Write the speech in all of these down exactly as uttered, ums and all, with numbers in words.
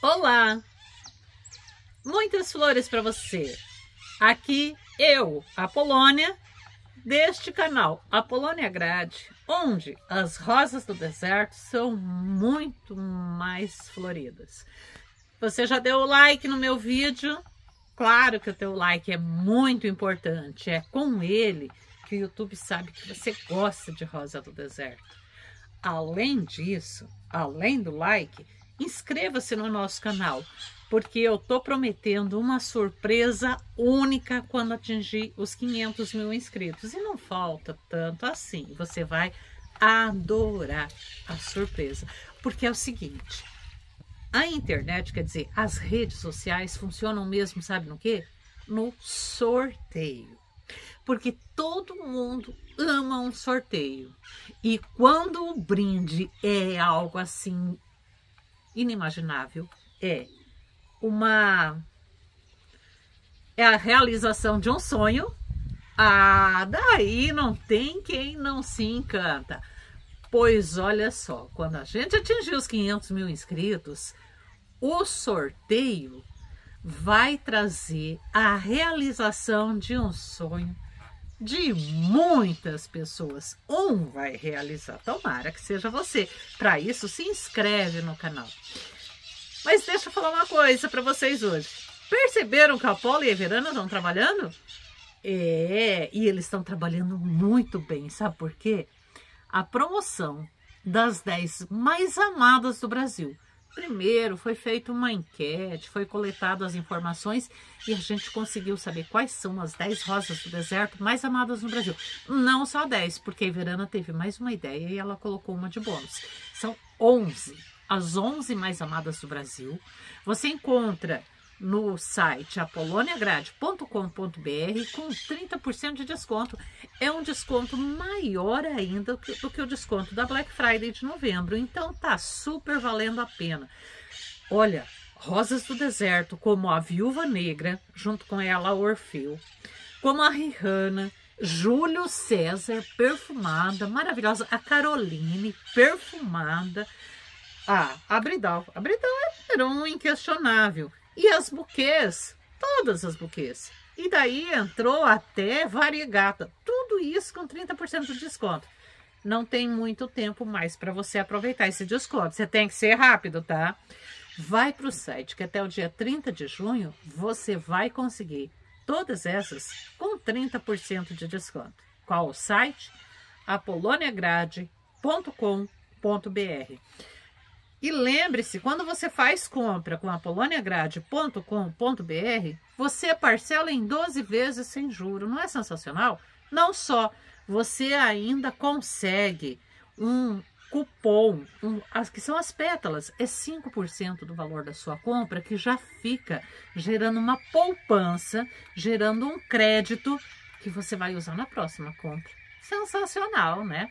Olá! Muitas flores para você. Aqui eu, Apolônia, deste canal Apolônia Grade, onde as rosas do deserto são muito mais floridas. Você já deu o like no meu vídeo? Claro que o teu like é muito importante. É com ele que o YouTube sabe que você gosta de rosa do deserto. Além disso, além do like, inscreva-se no nosso canal, porque eu tô prometendo uma surpresa única quando atingir os quinhentos mil inscritos. E não falta tanto assim, você vai adorar a surpresa. Porque é o seguinte, a internet, quer dizer, as redes sociais funcionam mesmo, sabe no quê? No sorteio. Porque todo mundo ama um sorteio. E quando o brinde é algo assim inimaginável, é uma é a realização de um sonho, ah, daí não tem quem não se encanta. Pois olha só, quando a gente atingir os quinhentos mil inscritos, o sorteio vai trazer a realização de um sonho de muitas pessoas. Um vai realizar, tomara que seja você. Para isso, se inscreve no canal. Mas deixa eu falar uma coisa para vocês hoje. Perceberam que a Apolo e a Verana estão trabalhando? É, e eles estão trabalhando muito bem. Sabe por quê? A promoção das dez mais amadas do Brasil. Primeiro, foi feita uma enquete, foi coletado as informações e a gente conseguiu saber quais são as dez rosas do deserto mais amadas no Brasil. Não só dez, porque a Verana teve mais uma ideia e ela colocou uma de bônus. São onze, as onze mais amadas do Brasil. Você encontra no site apolônia grade ponto com ponto br com trinta por cento de desconto. É um desconto maior ainda do que o desconto da Black Friday de novembro. Então tá super valendo a pena. Olha, rosas do deserto como a Viúva Negra, junto com ela a Orfeu, como a Rihanna, Júlio César, perfumada, maravilhosa, a Caroline, perfumada, a Abridal. Abridal era um inquestionável. E as buquês, todas as buquês. E daí entrou até variegata. Tudo isso com trinta por cento de desconto. Não tem muito tempo mais para você aproveitar esse desconto. Você tem que ser rápido, tá? Vai para o site que até o dia trinta de junho você vai conseguir todas essas com trinta por cento de desconto. Qual o site? apolônia grade ponto com ponto br. E lembre-se, quando você faz compra com apolônia grade ponto com ponto br, você parcela em doze vezes sem juro. Não é sensacional? Não só, você ainda consegue um cupom, um, as, que são as pétalas, é cinco por cento do valor da sua compra, que já fica gerando uma poupança, gerando um crédito que você vai usar na próxima compra. Sensacional, né?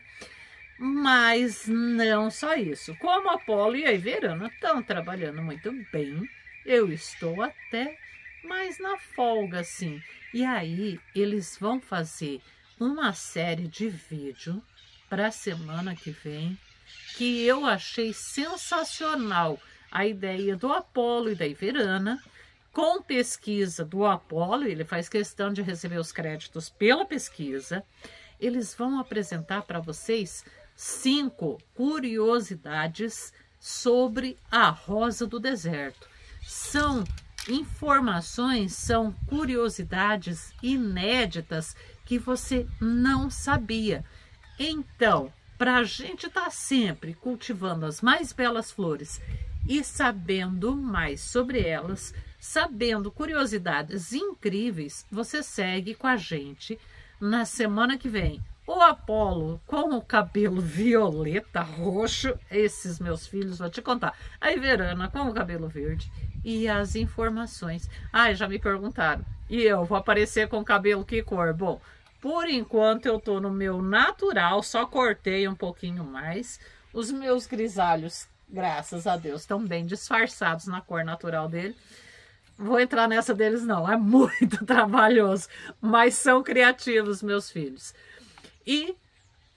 Mas não só isso. Como a Apolo e a Verana estão trabalhando muito bem, eu estou até mais na folga, assim. E aí, eles vão fazer uma série de vídeo para a semana que vem, que eu achei sensacional. A ideia do Apolo e da Verana, com pesquisa do Apolo, ele faz questão de receber os créditos pela pesquisa. Eles vão apresentar para vocês cinco curiosidades sobre a rosa do deserto. São informações, são curiosidades inéditas que você não sabia. Então, para a gente estar sempre cultivando as mais belas flores e sabendo mais sobre elas, sabendo curiosidades incríveis, você segue com a gente na semana que vem. O Apolo com o cabelo violeta, roxo, esses meus filhos, vou te contar. A Verana com o cabelo verde e as informações. Ai, já me perguntaram. E eu vou aparecer com o cabelo que cor? Bom, por enquanto eu tô no meu natural, só cortei um pouquinho mais. Os meus grisalhos, graças a Deus, estão bem disfarçados na cor natural dele. Vou entrar nessa deles não, é muito trabalhoso, mas são criativos meus filhos. E,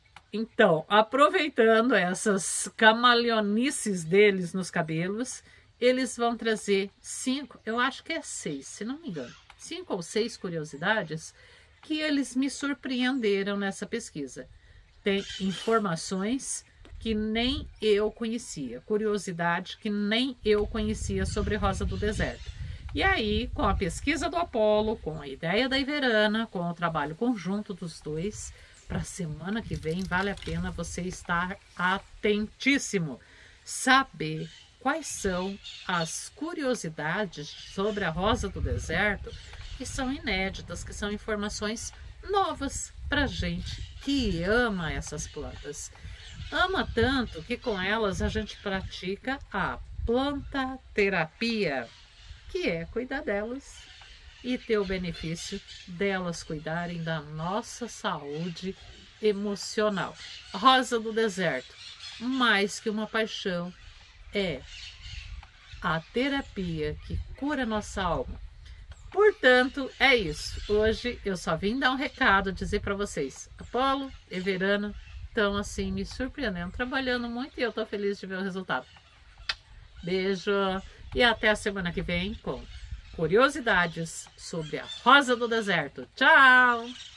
então, aproveitando essas camaleonices deles nos cabelos, eles vão trazer cinco, eu acho que é seis, se não me engano, cinco ou seis curiosidades que eles me surpreenderam nessa pesquisa. Tem informações que nem eu conhecia, curiosidade que nem eu conhecia sobre Rosa do Deserto. E aí, com a pesquisa do Apolo, com a ideia da Iverana, com o trabalho conjunto dos dois, para a semana que vem vale a pena você estar atentíssimo, saber quais são as curiosidades sobre a Rosa do Deserto que são inéditas, que são informações novas para gente que ama essas plantas. Ama tanto que com elas a gente pratica a plantaterapia, que é cuidar delas e ter o benefício delas cuidarem da nossa saúde emocional. Rosa do Deserto, mais que uma paixão, é a terapia que cura nossa alma. Portanto, é isso. Hoje eu só vim dar um recado, dizer para vocês, Apolo, Iverana, estão assim me surpreendendo, trabalhando muito e eu tô feliz de ver o resultado. Beijo e até a semana que vem com curiosidades sobre a Rosa do Deserto. Tchau!